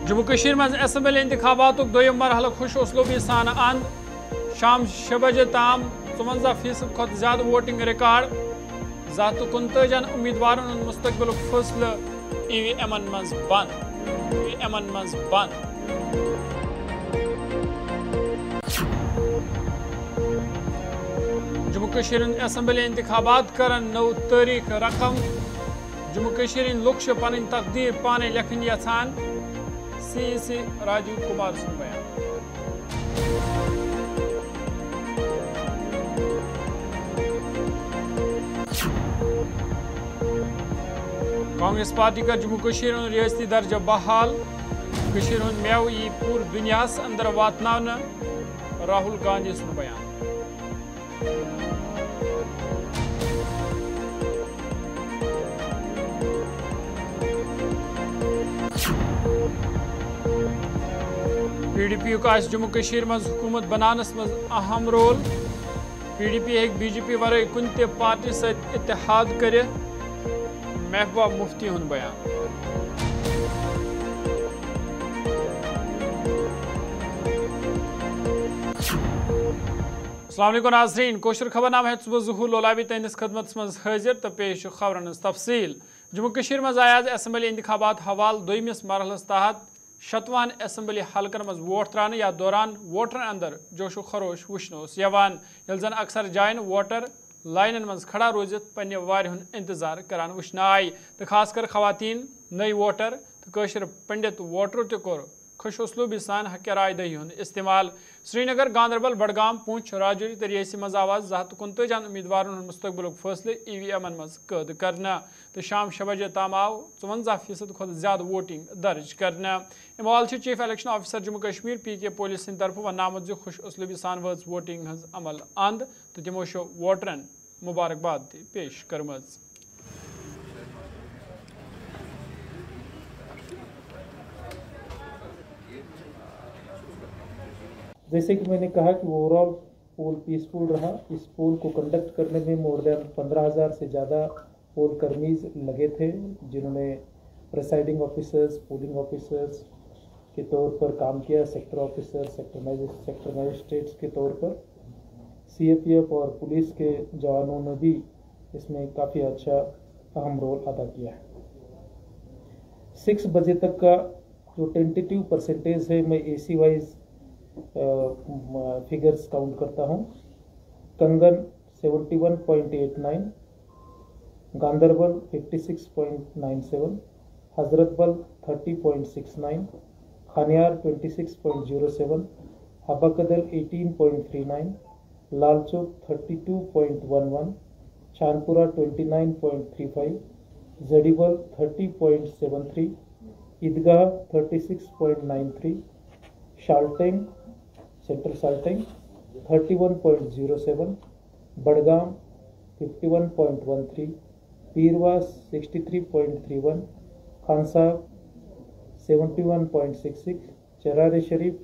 जम्मू कश्मीर में असम्बली इंतखाबात दोयम मरहल खुश उसलूबी सान अंद शाम 6 बजे ताम 54% खुद ज्यादा वोटिंग रिकॉर्ड 259 उम्मीदवारों मुस्तकबिल फैसले EVM मज बंद जम्मू कश्मीर असम्बली इंतखाबात करन 9 तारीख रकम जम्मू कश्मीर लुक पन तकदीर पाने लिखन यछान CEC राजीव कुमार सुन बयान। कांग्रेस पार्टी का जम्मू कश्मीर रियासती दर्जा बहाल कश्मीर मेव यी पूर दुनिया अंदर वातन राहुल गांधी सुन बयान। PDP का जम्मू कश्मीर मज हुकूमत बनानस मज अहम रोल PDP हेक BJP वराई कुन ते पार्टी सत इत्तेहाद करे महबूबा मुफ्ती हुन बयान। अस्सलाम वालेकुम नाज़रीन, कोशर खबरनामा है सुबह ज़ुहूर लोलाबी तैनिस खदमत मज हाजिर तो पेश खबरन तफसील। जम्मू कश्मीर मज आयाज असम्बली इंतखाबात हवाल दोयमिस मरहलस तहत 7वान असम्बली हलकन मज वोट त्रान या दौरान वोटर अंदर जोशो खरोश वुशन यवान यल जन अक्सर जायन वोटर लाइन मज खड़ा रोजित पन्ने वार इंतजार करान वुशन आय तो खासकर खवातीन नई वोटर तो कशर पंडित वोटर तो कोर खुश उसलूबी सान हक राय दही इस्तेमाल। श्रीनगर गांधरबल बडगाम पूंछ राजौरी तो रियासी मज आवाज 259 उम्मीदवारों मुस्तकबिल फैसले EVM मज कैद करना तो शाम 6 बजे ताम आव 54% खुद ज्यादा वोटिंग दर्ज करना। इमाल chief election officer Jammu Kashmir PK police तरफ वनामत खुश उसलूबी सान वज वोटिंग हज अमल अंद तो तमो वोटरन मुबारकबाद पेश करम। जैसे कि मैंने कहा कि ओवरऑल पोल पीसफुल रहा। इस पोल को कंडक्ट करने में मोर देन 15,000 से ज़्यादा पोल कर्मीज लगे थे जिन्होंने प्रिसाइडिंग ऑफिसर्स, पोलिंग ऑफिसर्स के तौर पर काम किया, सेक्टर ऑफिसर, सेक्टर मजिस्ट्रेट्स के तौर पर CAPF और पुलिस के जवानों ने भी इसमें काफ़ी अच्छा अहम रोल अदा किया है। 6 बजे तक का जो टेंटेटिव परसेंटेज है मैं AC वाइज फिगर्स काउंट करता हूँ। Kangan 71.89, Ganderbal 56.97, Hazratbal 30.69, Khanyar 26.07, Habbakadal 18.39, Lalchowk 32.11, Chandpura 29.35, Zadibal 30.73, Eidgah 36.93, Shalteng central Shalteng 31.07, Budgam 51.13, Beerwah 63.31, Khansahib 71.66, Charar Sharief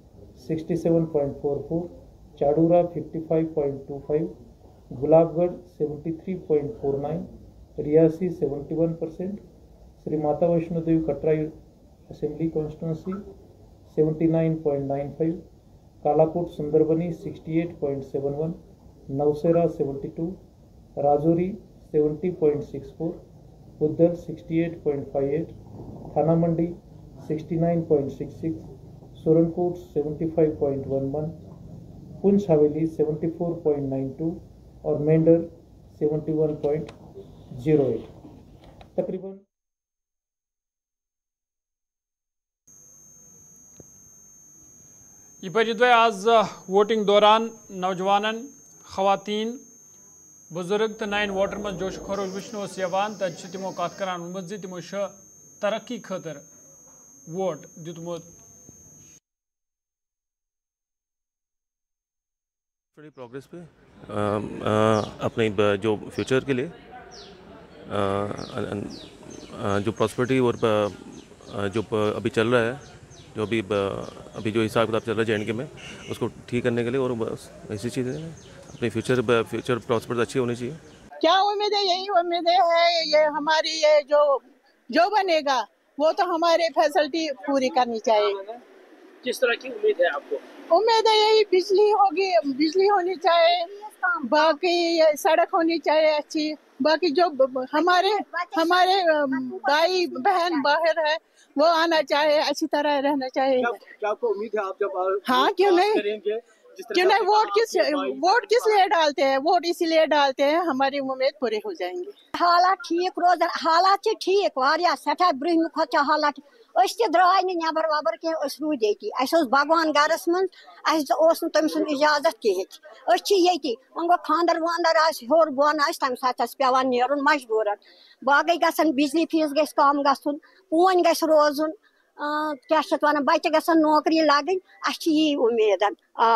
67.44, Chadoora 55.25, Gulabgarh 73.49, Reasi 71%, Shri Mata Vaishno Devi Katra assembly constituency 79.95, Kalakote Sunderbani 68.71, Nowshera 72, Rajouri 70.64, Budhal 68.58, Thana मंडी 69.66, सोरनकोट 75.11, पुंछ हवेली 74.92 और मेंढर 71.08 तकरीबन। यह पे आज वोटिंग दौरान नौजवान खवातीन बुजुर्ग तो नयन वोटर मज जोश खरोश वुचन तब तमो कत करान वोनमुत तमो तरक्की खतर वोट दितमुत। प्रोग्रेस पे अपने जो फ्यूचर के लिए जो प्रॉस्पेरिटी और जो अभी चल रहा है, जो अभी जो हिसाब किताब चल रहा है JNK में, उसको ठीक करने के लिए और बस ऐसी चीज़ें अपनी फ्यूचर प्रॉस्पेरिटी अच्छी होनी चाहिए। क्या उम्मीद है? यही उम्मीद है ये हमारी ये जो बनेगा वो तो हमारे फैसिलिटी पूरी करनी चाहिए। किस तरह की उम्मीद है आपको? उम्मीद है यही बिजली होगी, बिजली होनी चाहिए, बाकी सड़क होनी चाहिए अच्छी, बाकी जो हमारे भाई बहन बाहर है वो आना चाहिए, अच्छी तरह रहना चाहिए। क्या आपको उम्मीद है आप जब हाँ क्यों नहीं, करेंगे? क्यों नहीं, वोट किस लिए डालते हैं? वोट इसलिए डालते हैं हमारी उम्मीद पूरी हो जाएंगी। हालात ठीक रोजन, हालात ठीक वारिया सठा ब्रह्म खोचा हालात द्राय नबर वबर कह रूद ये भगवान गरस मज तम सुन इजाजत कहें ये वो खानदर वानदर होर बोन तम सात पेवान नेरुन मजबूरन बाकी गसन बिजली फीस गस कम गसन पोन गस रोजुन क्या वन बच्चे गसन नौकरी लगन यही उम्मीद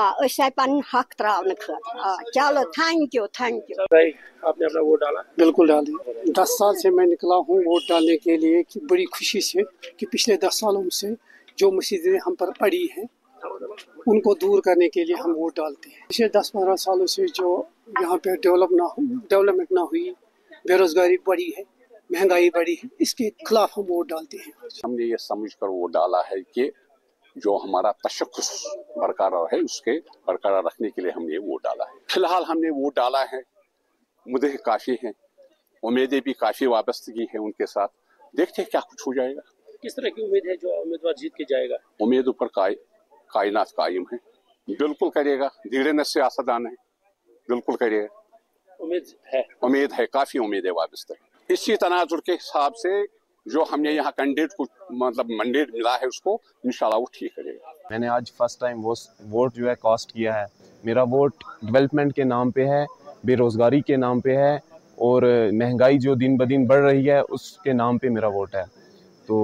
पन हक त्रावन खत। चलो थैंक यू आपने अपना वोट डाला? बिल्कुल डाल दिया। 10 साल से मैं निकला हूँ वोट डालने के लिए कि बड़ी खुशी से कि पिछले 10 सालों से जो मुसीबतें हम पर पड़ी हैं उनको दूर करने के लिए हम वोट डालते हैं। पिछले 10-15 सालों से जो यहाँ पे डेवलपमेंट ना हुई, बेरोजगारी बढ़ी है, महंगाई बढ़ी है, इसके खिलाफ हम वोट डालते हैं। हमने ये समझ कर वोट डाला है कि जो हमारा तशख्खुस बरकरार है उसके बरकरार रखने के लिए हमने वोट डाला है। फिलहाल हमने वोट डाला है, मुद्दे काफ़ी हैं, उम्मीदें भी काफ़ी वाबस्तगी है उनके साथ, देखते हैं क्या कुछ हो जाएगा। किस तरह की उम्मीद है जो उम्मीदवार जीत के जाएगा? उम्मीद ऊपर कायनात कायम है, बिल्कुल करेगा, धीरे न सियासतदान है, बिल्कुल करेगा, उम्मीद है काफ़ी उम्मीद है वाबस्ता है। इसी तनाजुर के हिसाब से जो हमने यहाँ कैंडिडेट को मतलब मैंडेट मिला है उसको इंशाल्लाह वो ठीक करेगा। मैंने आज फर्स्ट टाइम वोट जो है कास्ट किया है। मेरा वोट डेवलपमेंट के नाम पे है, बेरोज़गारी के नाम पे है और महंगाई जो दिन ब दिन बढ़ रही है उसके नाम पे मेरा वोट है। तो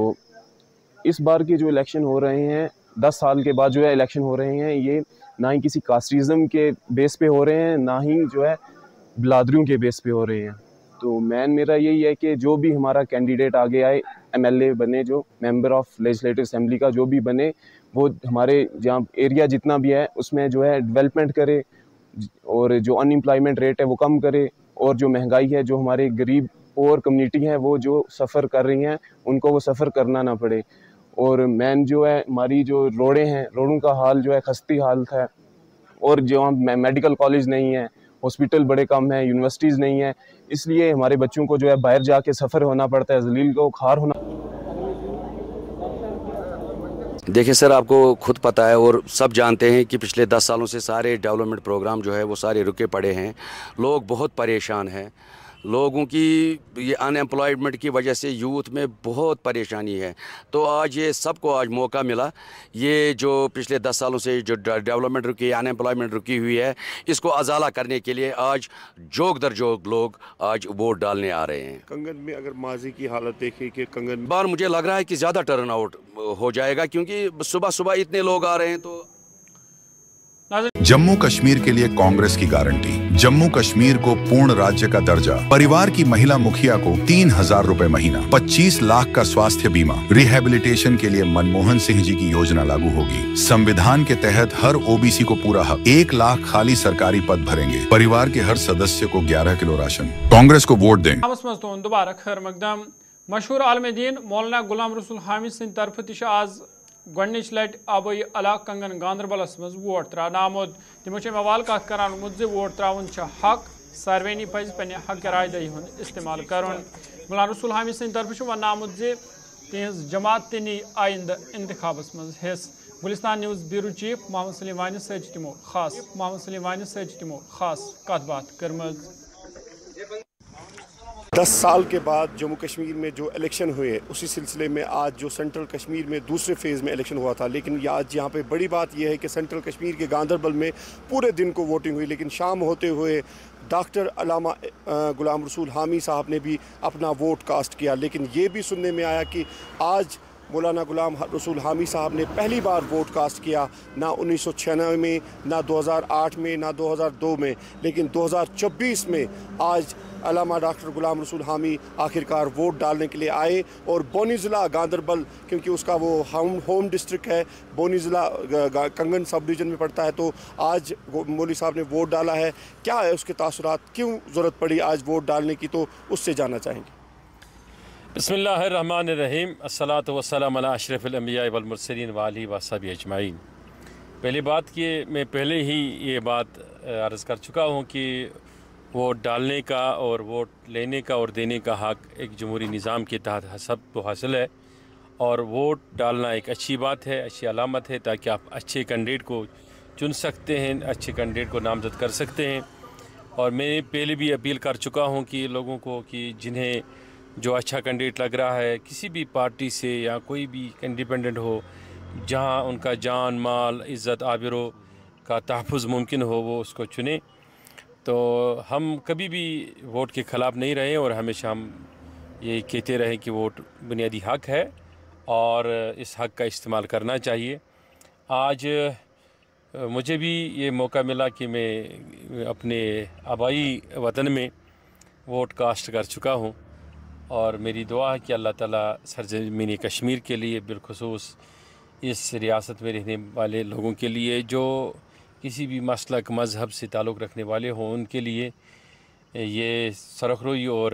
इस बार के जो इलेक्शन हो रहे हैं, 10 साल के बाद जो है इलेक्शन हो रहे हैं, ये ना ही किसी कास्टिज़म के बेस पे हो रहे हैं, ना ही जो है बिलादरियों के बेस पे हो रहे हैं। तो मेरा यही है कि जो भी हमारा कैंडिडेट आगे आए, MLA बने, जो मेंबर ऑफ लेजिस्लेटिव असेंबली का जो भी बने, वो हमारे जहाँ एरिया जितना भी है उसमें जो है डेवलपमेंट करे और जो अनएम्प्लॉयमेंट रेट है वो कम करे और जो महंगाई है, जो हमारे गरीब और कम्युनिटी हैं वो जो सफ़र कर रही हैं उनको वो सफ़र करना ना पड़े। और मेन जो है हमारी जो रोडें हैं, रोडों का हाल जो है खस्ती हालत है और जो हम मेडिकल कॉलेज नहीं है, हॉस्पिटल बड़े कम हैं, यूनिवर्सिटीज़ नहीं है, इसलिए हमारे बच्चों को जो है बाहर जाके सफ़र होना पड़ता है, जलील को खार होना। देखिए सर, आपको खुद पता है और सब जानते हैं कि पिछले 10 सालों से सारे डेवलपमेंट प्रोग्राम जो है वो सारे रुके पड़े हैं। लोग बहुत परेशान हैं, लोगों की ये अनएम्प्लॉयमेंट की वजह से यूथ में बहुत परेशानी है। तो आज ये सबको आज मौका मिला, ये जो पिछले 10 सालों से जो डेवलपमेंट रुकी, अनएम्प्लॉयमेंट रुकी हुई है, इसको अजाला करने के लिए आज जोग दर जोग लोग आज वोट डालने आ रहे हैं। कंगन में अगर माजी की हालत देखें कि कंगन बार मुझे लग रहा है कि ज़्यादा टर्न आउट हो जाएगा क्योंकि सुबह सुबह इतने लोग आ रहे हैं। तो जम्मू कश्मीर के लिए कांग्रेस की गारंटी, जम्मू कश्मीर को पूर्ण राज्य का दर्जा, परिवार की महिला मुखिया को 3,000 रुपए महीना, 25 लाख का स्वास्थ्य बीमा, रिहेबिलिटेशन के लिए मनमोहन सिंह जी की योजना लागू होगी। संविधान के तहत हर OBC को पूरा हक, 1 लाख खाली सरकारी पद भरेंगे, परिवार के हर सदस्य को 11 किलो राशन। कांग्रेस को वोट दें। दोबारा खैर मकदम मशहूर आलम दीन मौलाना गुलाम रसूल हामिद सिंह तरफ तश आज गच लट आबई अलाक कंगन गांदरबलस मज वोट त्रान आमुद। तमो मवाल कत करान वोट त्रावन हक, सार्वेनी पज पे हक राय दही हुंद इस्तेमाल करुन। गुलाम रसूल हामिद सिंह तरफ वन आमुद तिज जमात नी आइंद इंतखाबस मज हिस। Gulistan news bureau chief Mohammad Saleem Wani तमो खास कत बात कर्मज। 10 साल के बाद जम्मू कश्मीर में जो इलेक्शन हुए उसी सिलसिले में आज जो सेंट्रल कश्मीर में दूसरे फेज़ में इलेक्शन हुआ था, लेकिन आज यहाँ पे बड़ी बात यह है कि सेंट्रल कश्मीर के गांदरबल में पूरे दिन को वोटिंग हुई, लेकिन शाम होते हुए डॉक्टर अल्लामा गुलाम रसूल हामी साहब ने भी अपना वोट कास्ट किया। लेकिन ये भी सुनने में आया कि आज मौलाना गुलाम रसूल हामी साहब ने पहली बार वोट कास्ट किया, ना 1996 में, ना 2008 में, ना 2002 में, लेकिन 2024 में आज अल्लामा डॉक्टर गुलाम रसूल हामी आखिरकार वोट डालने के लिए आए। और बोनी ज़िला गांदरबल, क्योंकि उसका वो होम डिस्ट्रिक्ट है, बोनी ज़िला कंगन सब डिवीज़न में पड़ता है, तो आज मौलवी साहब ने वोट डाला है। क्या है उसके तासुरात, क्यों ज़रूरत पड़ी आज वोट डालने की, तो उससे जानना चाहेंगे। बिस्मिल्लाहिर्रहमानिर्रहीम अस्सलातु वस्सलामु अला अशरफिल अंबिया वल मुरसलीन व आलिहि व सहबिहि अजमाइन। पहली बात कि मैं पहले ही ये बात अर्ज़ कर चुका हूँ कि वोट डालने का और वोट लेने का और देने का हक़ एक जमहूरी निज़ाम के तहत सबको हासिल है, और वोट डालना एक अच्छी बात है, अच्छी अलामत है, ताकि आप अच्छे कैंडिडेट को चुन सकते हैं, अच्छे कैंडिडेट को नामज़द कर सकते हैं। और मैं पहले भी अपील कर चुका हूँ कि लोगों को कि जिन्हें जो अच्छा कैंडिडेट लग रहा है किसी भी पार्टी से या कोई भी इंडिपेंडेंट हो, जहाँ उनका जान माल इज़्ज़त आबरो का तहफ़्फ़ुज़ मुमकिन हो, वो उसको चुने। तो हम कभी भी वोट के ख़िलाफ़ नहीं रहे और हमेशा हम ये कहते रहे कि वोट बुनियादी हक़ है और इस हक़ का इस्तेमाल करना चाहिए। आज मुझे भी ये मौका मिला कि मैं अपने आबाई वतन में वोट कास्ट कर चुका हूँ, और मेरी दुआ है कि अल्लाह ताला सरज़मीन कश्मीर के लिए, बिलखुसूस इस रियासत में रहने वाले लोगों के लिए जो किसी भी मसलक मज़हब से ताल्लुक़ रखने वाले हों, उनके लिए ये सरखरुई और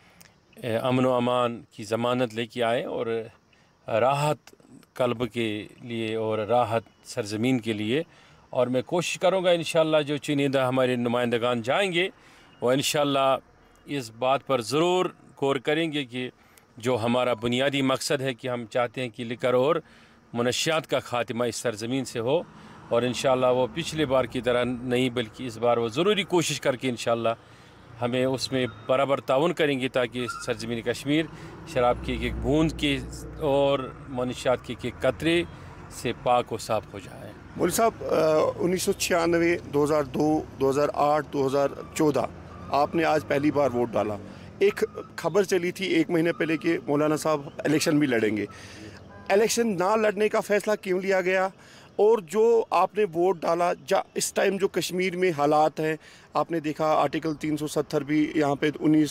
अमन व अमान की ज़मानत लेके आए और राहत कल्ब के लिए और राहत सरज़मीन के लिए। और मैं कोशिश करूँगा इंशाअल्लाह जो चुनिंदा हमारे नुमाइंदगान जाएंगे वो इंशाअल्लाह इस बात पर ज़रूर गौर करेंगे कि जो हमारा बुनियादी मकसद है कि हम चाहते हैं कि लिकर और मनशियात का ख़ात्मा इस सरज़मीन से हो, और इंशाअल्लाह वो पिछले बार की तरह नहीं बल्कि इस बार वो ज़रूरी कोशिश करके इंशाअल्लाह हमें उसमें बराबर ताउन करेंगे ताकि सरज़मीन कश्मीर शराब की एक बूंद के और मनशियात के एक कतरे से पाक व साफ़ हो जाए। मौलवी साहब 1996, 2002, 2008, 2014 आपने आज पहली बार वोट डाला। एक खबर चली थी एक महीने पहले कि मौलाना साहब इलेक्शन भी लड़ेंगे। इलेक्शन ना लड़ने का फ़ैसला क्यों लिया गया? और जो आपने वोट डाला, इस टाइम जो कश्मीर में हालात हैं, आपने देखा आर्टिकल 370 भी यहाँ पे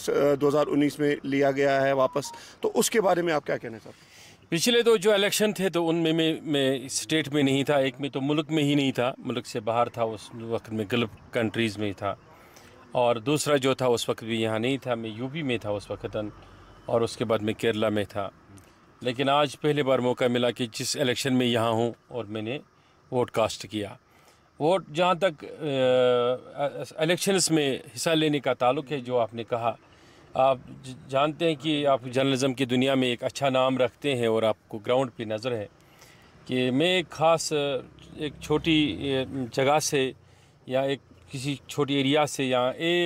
2019 में लिया गया है वापस, तो उसके बारे में आप क्या कहना चाहते हैं? पिछले तो जो इलेक्शन थे तो उनमें मैं स्टेट में नहीं था, एक में तो मुल्क में ही नहीं था, मुल्क से बाहर था, उस वक्त में गल्फ़ कंट्रीज़ में था, और दूसरा जो था उस वक्त भी यहाँ नहीं था, मैं यूपी में था उस वक्त, और उसके बाद मैं केरला में था। लेकिन आज पहले बार मौका मिला कि जिस इलेक्शन में यहाँ हूँ और मैंने वोट कास्ट किया। वोट जहाँ तक इलेक्शंस में हिस्सा लेने का ताल्लुक़ है, जो आपने कहा, आप जानते हैं कि आप जर्नलिज़म की दुनिया में एक अच्छा नाम रखते हैं और आपको ग्राउंड पे नज़र है कि मैं एक ख़ास एक छोटी जगह से या एक किसी छोटी एरिया से या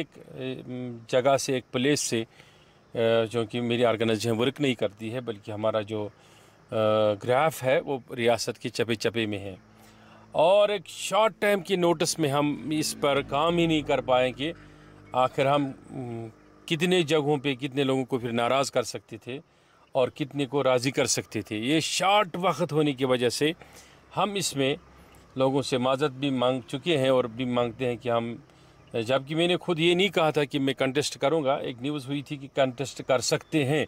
एक जगह से, एक प्लेस से, जो कि मेरी ऑर्गेनाइजेशन वर्क नहीं करती है बल्कि हमारा जो ग्राफ है वो रियासत के चपे चपे में है, और एक शॉर्ट टाइम की नोटिस में हम इस पर काम ही नहीं कर पाए कि आखिर हम कितने जगहों पे कितने लोगों को फिर नाराज़ कर सकते थे और कितने को राज़ी कर सकते थे। ये शॉर्ट वक्त होने की वजह से हम इसमें लोगों से माज़रत भी मांग चुके हैं और भी मांगते हैं कि हम, जबकि मैंने खुद ये नहीं कहा था कि मैं कंटेस्ट करूंगा, एक न्यूज़ हुई थी कि कंटेस्ट कर सकते हैं।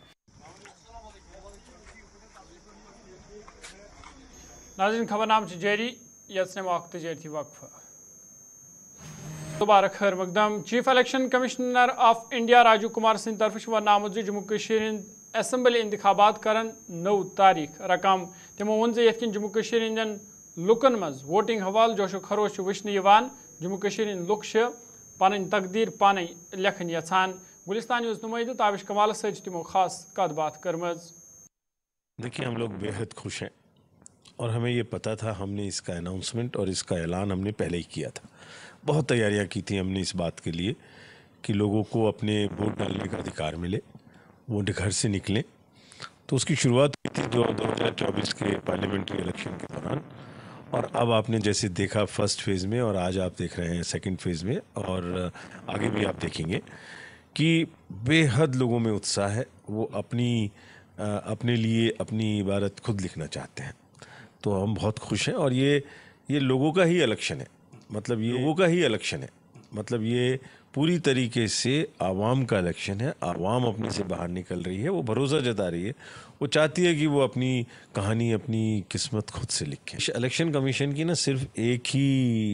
नाज़रीन, खबरनाम जारी, वक्त जारी थी वक्फ। दोबारा खैर मकदम। Chief election commissioner of India Rajiv Kumar Singh तरफ वनामुत जम्मू कश्मीर असम्बली इंतखाबात करन 9 तारीख रकम। तमो वोन जे यथ जम्मू कश्मीर हंदन लुकन मज वोटिंग हवाल जोशो खरोश वुचन जम्मू कश्मीर लुक पन तकदीर पाने लेखन यछान। गुलिस्तान न्यूज़ नुमाइंदे ताबिश कमाल सच तमो खास कत बात करमज। देखिए, हम लोग बेहद खुश हैं और हमें ये पता था, हमने इसका अनाउंसमेंट और इसका ऐलान हमने पहले ही किया था। बहुत तैयारियां की थी हमने इस बात के लिए कि लोगों को अपने वोट डालने का अधिकार मिले, वो घर से निकलें। तो उसकी शुरुआत हुई थी 2024 के पार्लियामेंट्री इलेक्शन के दौरान, और अब आपने जैसे देखा फर्स्ट फेज़ में और आज आप देख रहे हैं सेकंड फेज़ में, और आगे भी आप देखेंगे कि बेहद लोगों में उत्साह है। वो अपने लिए अपनी इबारत खुद लिखना चाहते हैं। तो हम बहुत खुश हैं, और ये लोगों का ही इलेक्शन है, मतलब ये लोगों का ही इलेक्शन है, मतलब ये पूरी तरीके से आवाम का इलेक्शन है। आवाम अपने से बाहर निकल रही है, वो भरोसा जता रही है, वो चाहती है कि वो अपनी कहानी, अपनी किस्मत खुद से लिखें। इलेक्शन कमीशन की ना सिर्फ एक ही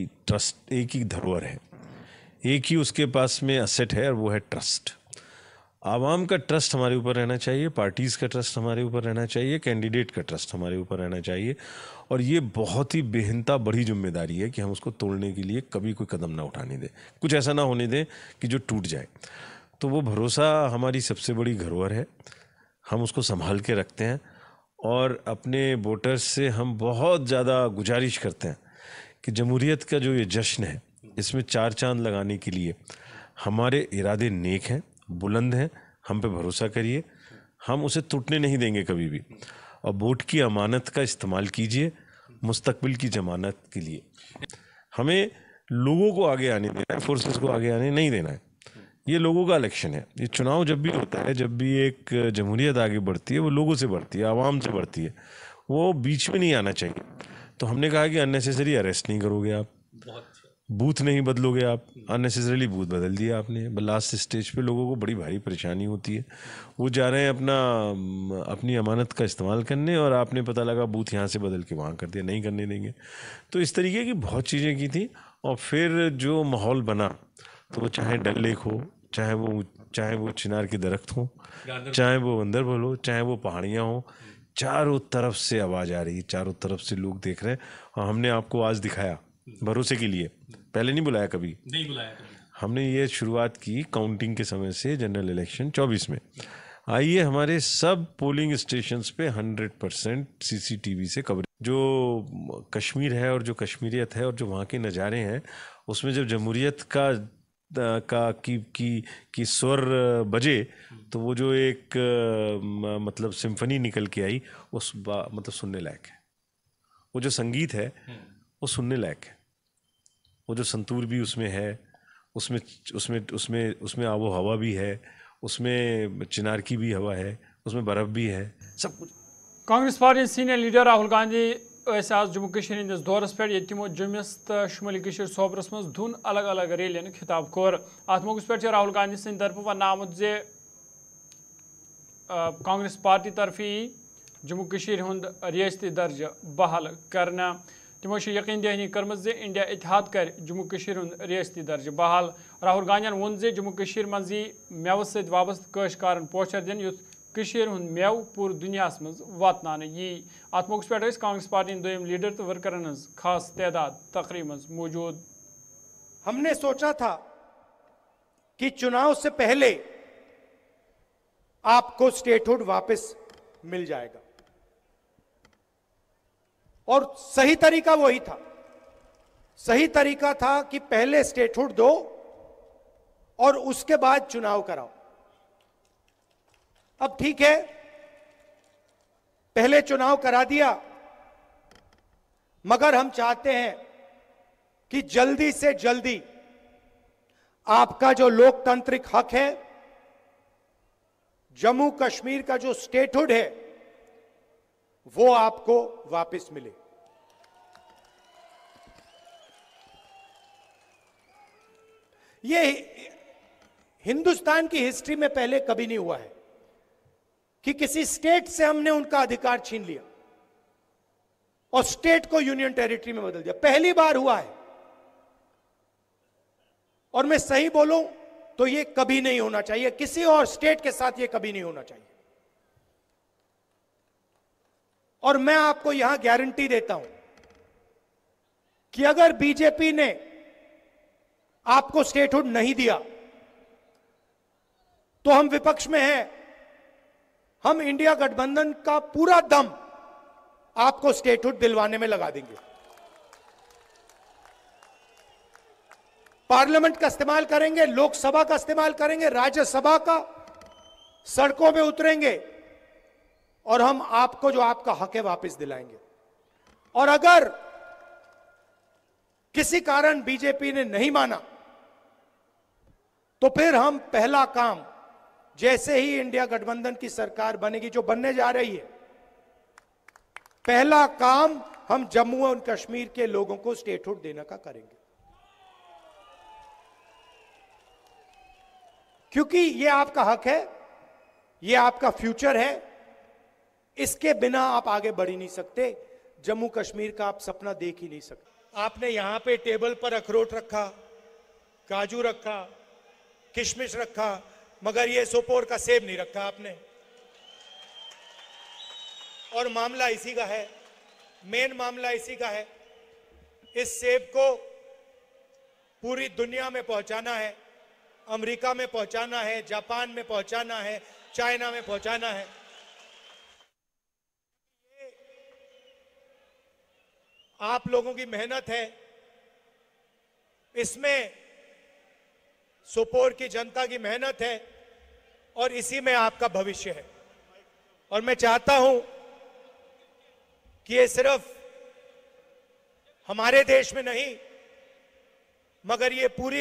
ट्रस्ट, एक ही धरोहर है, एक ही उसके पास में असेट है, और वो है ट्रस्ट। आवाम का ट्रस्ट हमारे ऊपर रहना चाहिए, पार्टीज़ का ट्रस्ट हमारे ऊपर रहना चाहिए, कैंडिडेट का ट्रस्ट हमारे ऊपर रहना चाहिए। और ये बहुत ही बेहनता बड़ी जिम्मेदारी है कि हम उसको तोड़ने के लिए कभी कोई कदम ना उठाने दें, कुछ ऐसा ना होने दें कि जो टूट जाए। तो वो भरोसा हमारी सबसे बड़ी धरोहर है, हम उसको संभाल के रखते हैं। और अपने वोटर्स से हम बहुत ज़्यादा गुजारिश करते हैं कि जमहूरियत का जो ये जश्न है, इसमें चार चांद लगाने के लिए हमारे इरादे नेक हैं, बुलंद हैं, हम पे भरोसा करिए, हम उसे टूटने नहीं देंगे कभी भी। और वोट की अमानत का इस्तेमाल कीजिए मुस्तकबिल की जमानत के लिए। हमें लोगों को आगे आने देना है, फोर्सेस को आगे आने नहीं देना है। ये लोगों का इलेक्शन है। ये चुनाव जब भी होता है, जब भी एक जमहूरियत आगे बढ़ती है, वो लोगों से बढ़ती है, आवाम से बढ़ती है, वो बीच में नहीं आना चाहिए। तो हमने कहा कि अननेसेसरी अरेस्ट नहीं करोगे आप, बूथ नहीं बदलोगे आप, अननेसेसरीली बूथ बदल दिया आपने। लास्ट स्टेज पे लोगों को बड़ी भारी परेशानी होती है, वो जा रहे हैं अपनी अमानत का इस्तेमाल करने, और आपने पता लगा बूथ यहाँ से बदल के वहाँ कर दिया, नहीं करने देंगे। तो इस तरीके की बहुत चीज़ें की थी। और फिर जो माहौल बना, तो वो चाहे डल लेक हो, चाहे वो चिनार के दरख्त हो, चाहे वो बंदरबल हो, चाहे वो पहाड़ियाँ हो, चारों तरफ से आवाज़ आ रही है, चारों तरफ से लोग देख रहे हैं। और हमने आपको आज दिखाया भरोसे के लिए, पहले नहीं बुलाया कभी, हमने ये शुरुआत की काउंटिंग के समय से जनरल इलेक्शन 24 में। आइए हमारे सब पोलिंग स्टेशंस पे 100% CCTV से कवरेज। जो कश्मीर है और जो कश्मीरियत है और जो वहाँ के नज़ारे हैं, उसमें जब जमहूरियत की स्वर बजे, तो वो जो एक मतलब सिम्फनी निकल के आई, मतलब सुनने लायक है। वो जो संगीत है वो सुनने लायक है। वो जो संतूर भी उसमें है, उसमें आबो हवा भी है, उसमें चिनार की भी हवा है, उसमें बर्फ़ भी है, सब कुछ। Congress party senior leader Rahul Gandhi आज जम्मू कश्मीर हंदिस दौरस पे यमो जम्मस तो शुमाली कश्मीर सोबरस मज धुन अलग अलग रैलियन खिताब कोर। अत मौके पे राहुल गांधी सद तरफ वन आमुत जे कांग्रेस पार्टी तरफी जम्मू कश्मीर हुंद रियासती दर्ज बहाल करना। तमो यकीन दहानी कर्म जे इंडिया इतिहाद कर जम्मू कश्मीर हुंद रियासती दर्ज बहाल। राहुल गांधी वोन जे जम्मू कश्मीर मज मेव सद वाबस्त काश्तकारन पोचर दिन युथ कश्मीर हुंद मेव पूरे दुनिया मज वातनाने यी। अत मौके पे कांग्रेस पार्टी दोयम लीडर तो वर्करन हज खास तादाद तकरीब मज मौजूद। हमने सोचा था कि चुनाव से पहले आपको स्टेटहुड वापस मिल जाएगा, और सही तरीका वही था। सही तरीका था कि पहले स्टेटहुड दो और उसके बाद चुनाव कराओ। अब ठीक है, पहले चुनाव करा दिया, मगर हम चाहते हैं कि जल्दी से जल्दी आपका जो लोकतांत्रिक हक है, जम्मू कश्मीर का जो स्टेटहुड है, वो आपको वापस मिले। ये हिंदुस्तान की हिस्ट्री में पहले कभी नहीं हुआ है कि किसी स्टेट से हमने उनका अधिकार छीन लिया और स्टेट को यूनियन टेरिटरी में बदल दिया। पहली बार हुआ है, और मैं सही बोलूं तो ये कभी नहीं होना चाहिए, किसी और स्टेट के साथ ये कभी नहीं होना चाहिए। और मैं आपको यहां गारंटी देता हूं कि अगर बीजेपी ने आपको स्टेटहुड नहीं दिया तो हम विपक्ष में हैं, हम इंडिया गठबंधन का पूरा दम आपको स्टेटहुड दिलवाने में लगा देंगे। पार्लियामेंट का इस्तेमाल करेंगे, लोकसभा का इस्तेमाल करेंगे, राज्यसभा का, सड़कों पे उतरेंगे और हम आपको जो आपका हक है वापस दिलाएंगे। और अगर किसी कारण बीजेपी ने नहीं माना तो फिर हम पहला काम, जैसे ही इंडिया गठबंधन की सरकार बनेगी, जो बनने जा रही है, पहला काम हम जम्मू और कश्मीर के लोगों को स्टेटहुड देने का करेंगे, क्योंकि ये आपका हक है, ये आपका फ्यूचर है। इसके बिना आप आगे बढ़ ही नहीं सकते, जम्मू कश्मीर का आप सपना देख ही नहीं सकते। आपने यहां पे टेबल पर अखरोट रखा, काजू रखा, किशमिश रखा, मगर ये सोपोर का सेब नहीं रखा आपने। और मामला इसी का है, मेन मामला इसी का है। इस सेब को पूरी दुनिया में पहुंचाना है, अमेरिका में पहुंचाना है, जापान में पहुंचाना है, चाइना में पहुंचाना है। आप लोगों की मेहनत है, इसमें सोपोर की जनता की मेहनत है और इसी में आपका भविष्य है। और मैं चाहता हूं कि ये सिर्फ हमारे देश में नहीं मगर ये पूरी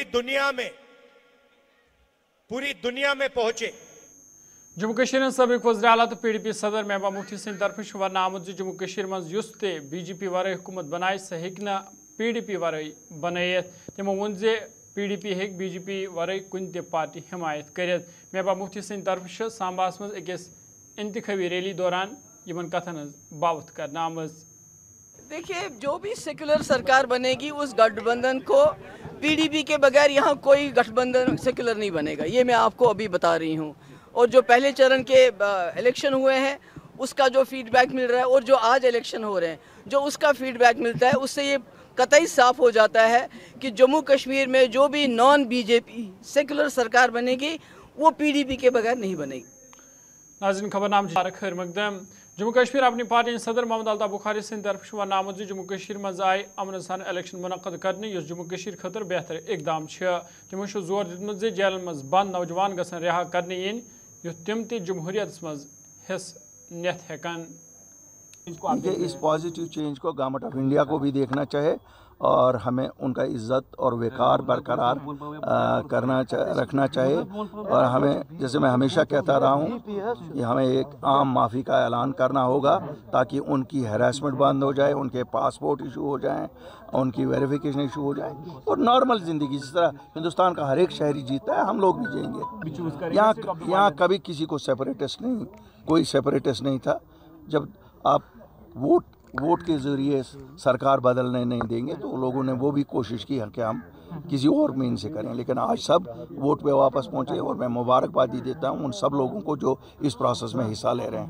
दुनिया में पहुंचे। जम्मू कश्मीर सबक वज़ीर आला तो PDP सदर महबूबा मुफ्ती सिंह तरफ वन आमुत जम्मू कश्मीर मज युस ते BJP वरे हुकूमत बनाए सह हेक्ना PDP वरे बनयत। तमो वोन जे PDP हेक BJP वरे कुन ते पार्टी हिमायत करित। महबूबा मुफ्ती सिंह तरफ सांबास मज अकिस इंतखाबी रैली दौरान यमन कथन बावत करना आमज। देखिए, जो भी सेकुलर सरकार बनेगी उस गठबंधन को PDP के बगैर यहाँ कोई गठबंधन सेकुलर नहीं बनेगा, ये मैं आपको अभी बता रही हूँ। और जो पहले चरण के इलेक्शन हुए हैं उसका जो फीडबैक मिल रहा है और जो आज इलेक्शन हो रहे हैं जो उसका फीडबैक मिलता है, उससे ये कतई साफ हो जाता है कि जम्मू कश्मीर में जो भी नॉन BJP सेकुलर सरकार बनेगी वो PDP के बगैर नहीं बनेगी। नाज़रीन, खबरनामा खैर मकदम। जम्मू कश्मीर अपनी पार्टी सदर मोहम्मद अल्ताफ बुखारी सिंह तरफ वन आमुत जम्मू कश्मीर मज आए अमन सान इलेक्शन मुनक़द करने युस जम्मू कश्मीर खतर बेहतर इकदाम तमो जोर दितमुत जे जेलन मज बंद नौजवान गसन रिहा करने इन युस तिम ते जमहूरियत मज हिस नित हेकन। इस पॉजिटिव चेंज को गवर्नमेंट ऑफ इंडिया को भी देखना चाहिए और हमें उनका इज्जत और वक़ार बरकरार रखना चाहिए। और हमें, जैसे मैं हमेशा कहता रहा हूँ, कि हमें एक आम माफ़ी का ऐलान करना होगा ताकि उनकी हैरेसमेंट बंद हो जाए, उनके पासपोर्ट इशू हो जाएं, उनकी वेरिफिकेशन इशू हो जाए और नॉर्मल ज़िंदगी जिस तरह हिंदुस्तान का हर एक शहरी जीता है हम लोग भी जिएंगे। यहाँ कभी किसी को सेपरेटिस्ट नहीं, कोई सेपरेटिस्ट नहीं था। जब आप वोट के ज़रिए सरकार बदलने नहीं देंगे तो लोगों ने वो भी कोशिश की है कि हम किसी और मीन से करें, लेकिन आज सब वोट पे वापस पहुंचे और मैं मुबारकबादी देता हूं उन सब लोगों को जो इस प्रोसेस में हिस्सा ले रहे हैं।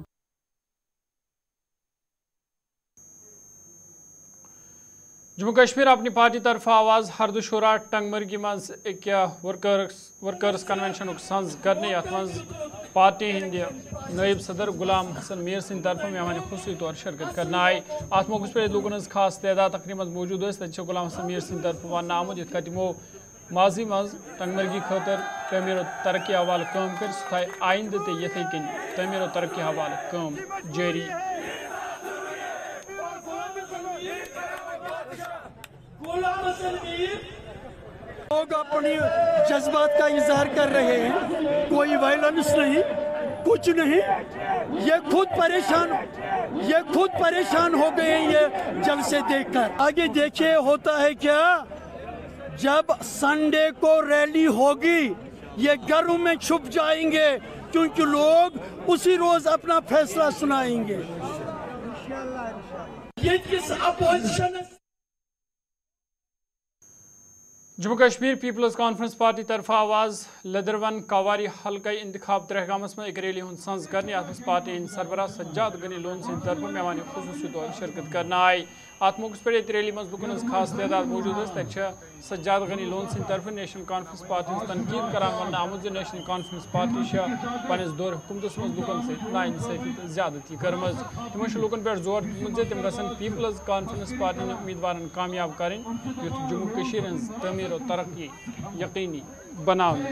जम्मू कश्मीर अपनी पार्टी तरफ आवाज़ हरदुशोरा टंगमर्गी मज वर्कर्स कन्वेंशन सज करने यथ मज पार्टी हंद नायब सदर गुलाम हसन मीर सिंह तरफ मेहमान खुसूसी तौर शिरकत करना आई। अत मौके पर लूकन खास तादाद तकरीब मज मौजूद तक गुलाम हसन मीर सिंह तरफ वन आमुत इत तमो माजी मज टंगमर्गी खतर तमीर तरक्की हवाल काम कर सह आइंद ते यथे कन तमीर तरक्की हवाल काम जारी। लोग अपनी जज्बात का इजहार कर रहे हैं, कोई वायलेंस नहीं, कुछ नहीं। ये खुद परेशान हो गए ये जलसे देखकर। आगे देखिए होता है क्या, जब संडे को रैली होगी ये घरों में छुप जाएंगे क्योंकि लोग उसी रोज अपना फैसला सुनाएंगे। ये किस opposition Jammu Kashmir peoples conference party तरफ आवाज़ लदरवन कावारी हल्का इंतखाब तरहगामस में एक रैली हूँ संज करने अत पार्टी सरबराह सज्जाद गनी लोन सिंह तरफ मेहमान खुसूसी तौर शिरकत करना आई। अत मौके पर ये रैली मज लुकन खास तादाद मौजूद तक सज्जाद गनी लोन सिंह तरफ नेशनल कॉन्फ्रेंस पार्टी तनकीद करान वन आमुत नेशनल कॉन्फ्रेंस पार्टी पनिस दौर हुकूमत मज लुकन से नाइंसाफी तो ज्यादती करम। तमो लुकन पे जोर दितमुत तम गसन पीपल्स कॉन्फ्रेंस पार्टी उम्मीदवार कामयाब करें युथ जम्मू कश्मीर तमीर और तरक्की यकीनी बनाने।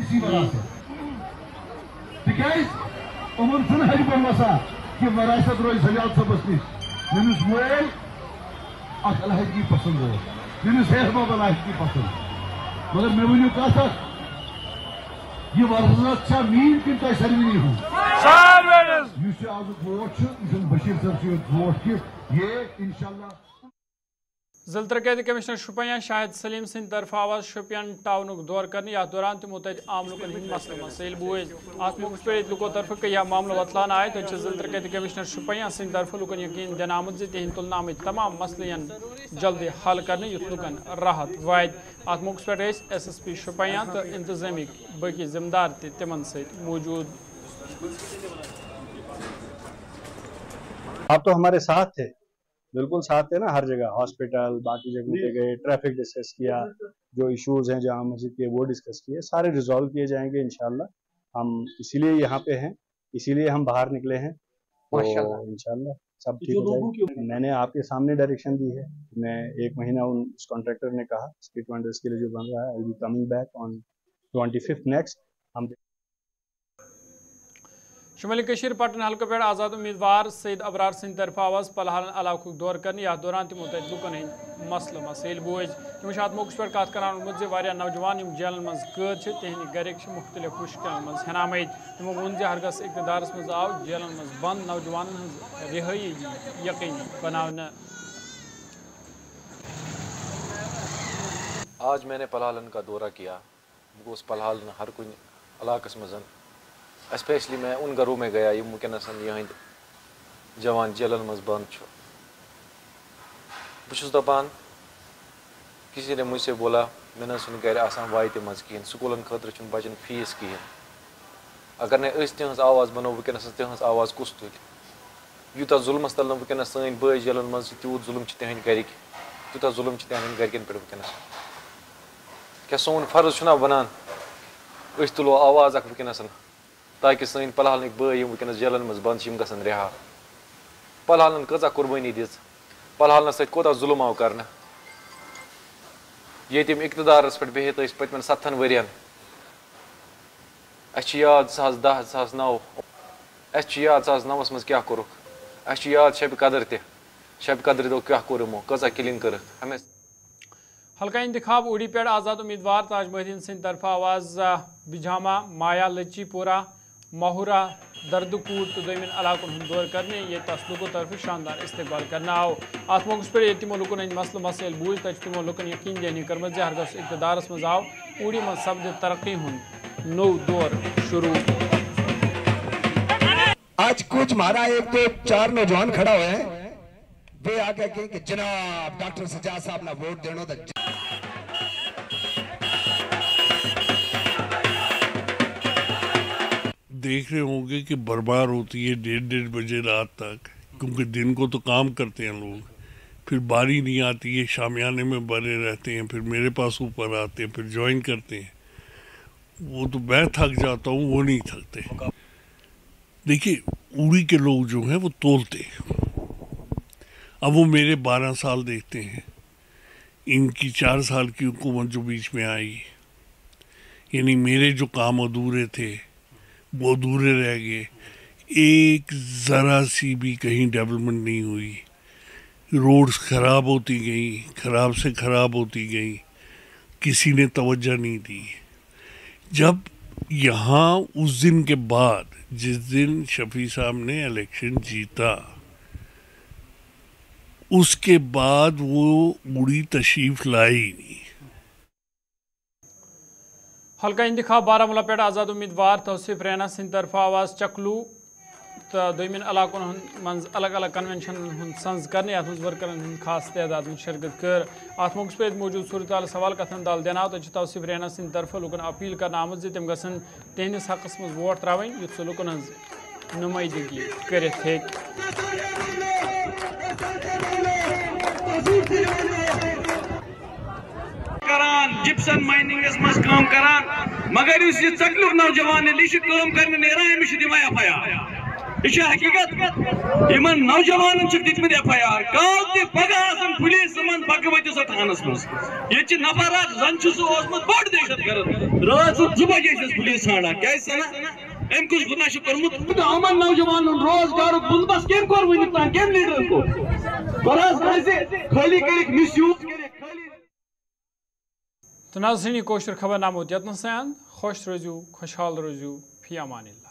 अलहदगी पसंद हो अलहदगी पसंद मगर मैं वो कहा ये वर्षा मीन कि सर्वनी हूँ आज वोट बशीर साहब वोट कि ये इंशाल्लाह। ضلع ترقیاتی کمشنر شوپیاں شاہد سلیم سند طرف آواز شوپیان ٹاؤن دور کرنے یتھ دوران تمو تت عام لکن ہند مسئلہ مسائل بوز ات موقع پہ لکو طرف کئی معاملہ وتلان آئے تو ضلع ترقیاتی کمشنر شوپیاں سند طرف لکن یقین دن آمد تہند تلن آمت تمام مسئلین جلدی حل کرنے یت لکن راحت وات ات موقع پہ ایس ایس پی شوپیاں تو انتظامی باقی ذمہ دار تمن ست موجود. آپ تو ہمارے ساتھ تھے, بالکل ساتھ تھے نا, ہر جگہ ہاسپٹل باقی جگہوں پہ گئے, ٹریفک ڈسکس کیا, جو ایشوز ہیں جامع مسجد کے وہ ڈسکس کیے, سارے ریزالو کیے جائیں گے انشاءاللہ. ہم اسی لیے یہاں پہ ہیں, اسی لیے ہم باہر نکلے ہیں, تو انشاءاللہ سب ٹھیک ہو جائے گا. میں نے آپ کے سامنے ڈائریکشن دی ہے, میں 1 مہینہ اس کانٹریکٹر نے کہا اسٹریٹ وینڈرز کے لیے جو بن رہا ہے, I'll be coming back on 25th next. ہم شمالی کشیر پٹن حلقہ پہ آزاد امیدوار سید ابرار سند طرف آواز پلہالن علاقہ دور کرنے یتھ دوران تمو تت لکن ہند مسئلہ مسائل بوز. تم ات موقع پہ کت کران وونمت زِ نوجوان یم جیلن مز قید تہند گرک مختلف مشکلن مز ہین آمت. تمو وون ہرگز اقتدارس مز آو جیلن مز بند نوجوانن ہز رہائی یقینی بناونہ. آج میں نے پلہالن کا دورہ کیا. بہت پلہالن ہر کن علاقس مز, اسپیشلی میں ان گھروں میں گیا یم ونکس یہند جوان جیلن مز بند. بہت دپان کسی نے مجھ سے بولا میں نہ گھر آسان وائت مز کہین, سکولن خاطر چھ بچن فیس کہین. اگر نہ تہذ آواز بنو ونکس تہذ آواز کس تل. یوتہ ظلمس تل ونکس سن بھائی جیلن مز تیوت ظلم تہند گرک, تیوتہ ظلم تہند گرکن پہ ونکس. کیا سون فرض چھنا بنان اس تلو آواز اک ونکس تاکہ سن پلہالن بھائی ونکس جیلن مز بند گھن رہا. پلہالن کۭژاہ قربٲنی دِژ, پلہالنس سۭتۍ کوتاہ ظلم آو کرنہٕ. ییٚتہِ یِم اقتدارس پٮ۪ٹھ بِہِتھ ٲسۍ پٔتمٮ۪ن 7 ؤرین, اَسہِ چھِ یاد 2010 2009, اَسہِ چھِ یاد 2009 منٛز کیٛاہ کوٚرُکھ, اَسہِ چھِ یاد شبِ قدر تہِ, شبِ قدرِ دۄہ کیٛاہ کوٚر یِمو, کۭژاہ کِلِنٛگ کٔرٕکھ. حلقہ انتخاب اوڑی پہ آزاد امیدوار تاج محدین سند طرف آواز بجامہ مایا لچی پورہ ماہورہ دردکوٹ تو دومن علاقن ہند دور کرنے یہ لوکو طرف شاندار استقبال کرنا آو. ات موقع پہ تمو لکن ہند مسئلہ مسائل بوز تو تمو لکن یقین دہانی کرمت ہرگز اقتدارس مز آو اوڑی من سپد ترقی ہند نو دور شروع. آج کچھ مارا ایک تو 4 نوجوان کھڑا ہوئے ہیں, وہ آگے کہیں کہ جناب ڈاکٹر سجاد صاحب نے ووٹ دینا تھا. دیکھ رہے ہوں گے کہ برباد ہوتی ہے 1:30 بجے رات تک, کیونکہ دن کو تو کام کرتے ہیں لوگ, پھر باری نہیں آتی ہے, شامیانے میں بنے رہتے ہیں, پھر میرے پاس اوپر آتے ہیں, پھر جوائن کرتے ہیں. وہ تو میں تھک جاتا ہوں, وہ نہیں تھکتے. دیکھیے اوڑی کے لوگ جو ہیں وہ تولتے ہیں. اب وہ میرے 12 سال دیکھتے ہیں, ان کی 4 سال کی حکومت جو بیچ میں آئی, یعنی میرے جو کام ادھورے تھے وہ ادھورے رہ گئے. ایک ذرا سی بھی کہیں ڈیولپمنٹ نہیں ہوئی. روڈز خراب ہوتی گئیں, خراب سے خراب ہوتی گئیں, کسی نے توجہ نہیں دی. جب یہاں اس دن کے بعد, جس دن شفیع صاحب نے الیکشن جیتا, اس کے بعد وہ اوڑی تشریف لائی نہیں. حلقہ انتخاب بارہمولہ پہ آزاد امیدوار توصیف رینا سند طرف آواز چکلو تو دومن علاقن مز الگ الگ کنونشن ہند سنز کرنے یتھ مز ورکرن ہند خاص تعداد میں شرکت کر. ات موقع پہ موجود صورتحال سوال کتن دال دینا تو توصیف رینا سند طرف لکن اپیل کرنا آمد تم گھن تہندس حقس مز ووٹ ترٛاوٕنۍ یُتھ سُہ لکن ہز نمائندگی کرتھ کران جپسن مائننگس مز کام کران, مگر اس یہ چکلک نوجوان یہ کام کرنے نیران امس دِوان FIR. یہ حقیقت یمن نوجوان دِتمت FIR. کال تہ پگہ آسن پولیس یمن پکہ ؤتِو سا تھانس مز. یہ نفر اکھ زن سہ اوسمت بوڑ دہشت گرد رات 2 بجے پولیس ژھانڈان کیازِ سنا ام کچھ گناہ کورمت. یمن نوجوان روزگار بندوبست کم کور ونیک تام, کم لیڈرن کور خالی کرک مس یوز کرک. تو ناظرین کوشر خبر نامہ یتن سان خوش روزیو خوشحال روزیو فی امان اللہ.